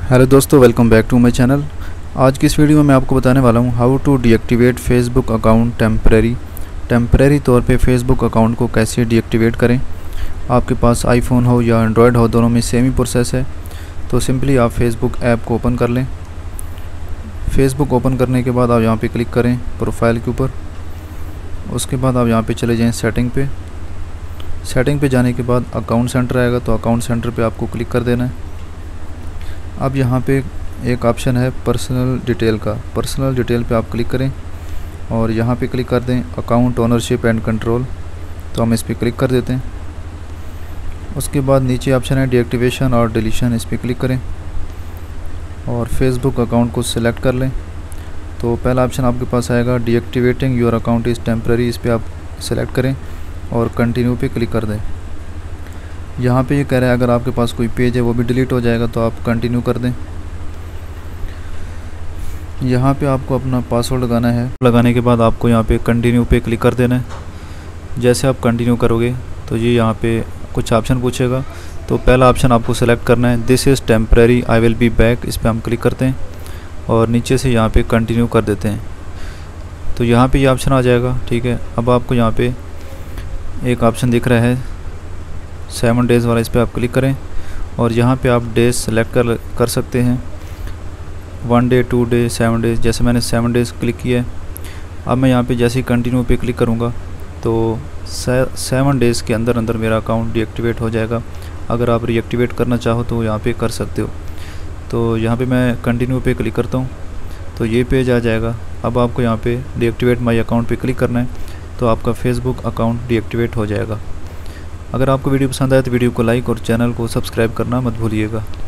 Hello दोस्तों, welcome back to my channel. आज की इस वीडियो में मैं आपको बताने वाला हूँ how to deactivate Facebook account temporary तौर पे फेसबुक अकाउंट को कैसे डीएक्टिवेट करें। आपके पास आईफोन हो या एंड्रॉयड हो, दोनों में सेम ही प्रोसेस है। तो सिंपली आप फेसबुक ऐप को ओपन कर लें। फेसबुक ओपन करने के बाद आप यहाँ पे क्लिक करें प्रोफाइल के ऊपर। उसके बाद आप यहाँ पे चले जाएँ सेटिंग पे जाने के बाद अकाउंट सेंटर आएगा, तो अकाउंट सेंटर पे आपको क्लिक कर देना है। अब यहाँ पे एक ऑप्शन है पर्सनल डिटेल का। पर्सनल डिटेल पे आप क्लिक करें और यहाँ पे क्लिक कर दें अकाउंट ओनरशिप एंड कंट्रोल, तो हम इस पर क्लिक कर देते हैं। उसके बाद नीचे ऑप्शन है डीएक्टिवेशन और डिलीशन, इस पर क्लिक करें और फेसबुक अकाउंट को सिलेक्ट कर लें। तो पहला ऑप्शन आपके पास आएगा deactivating your account is temporary, इस पर आप सिलेक्ट करें और कंटिन्यू पे क्लिक कर दें। यहाँ पे ये कह रहा है अगर आपके पास कोई पेज है वो भी डिलीट हो जाएगा, तो आप कंटिन्यू कर दें। यहाँ पे आपको अपना पासवर्ड लगाना है। लगाने के बाद आपको यहाँ पे कंटिन्यू पे क्लिक कर देना है। जैसे आप कंटिन्यू करोगे तो ये यहाँ पे कुछ ऑप्शन पूछेगा। तो पहला ऑप्शन आपको सेलेक्ट करना है, this is temporary I will be back, इस पर हम क्लिक करते हैं और नीचे से यहाँ पे कंटिन्यू कर देते हैं। तो यहाँ पे ये ऑप्शन आ जाएगा। ठीक है, अब आपको यहाँ पे एक ऑप्शन दिख रहा है 7 डेज़ वाला, इस पर आप क्लिक करें और यहाँ पे आप डेज सेलेक्ट कर सकते हैं, 1 डे 2 डे 7 डेज़। जैसे मैंने 7 डेज़ क्लिक किया है। अब मैं यहाँ पे जैसे ही कंटिन्यू पे क्लिक करूँगा तो 7 डेज़ के अंदर मेरा अकाउंट डीएक्टिवेट हो जाएगा। अगर आप रीएक्टिवेट करना चाहो तो यहाँ पे कर सकते हो। तो यहाँ पे मैं कंटिन्यू पे क्लिक करता हूँ तो ये पेज आ जाएगा। अब आपको यहाँ पे डीएक्टिवेट माई अकाउंट पे क्लिक करना है, तो आपका फेसबुक अकाउंट डीएक्टिवेट हो जाएगा। अगर आपको वीडियो पसंद आए तो वीडियो को लाइक और चैनल को सब्सक्राइब करना मत भूलिएगा।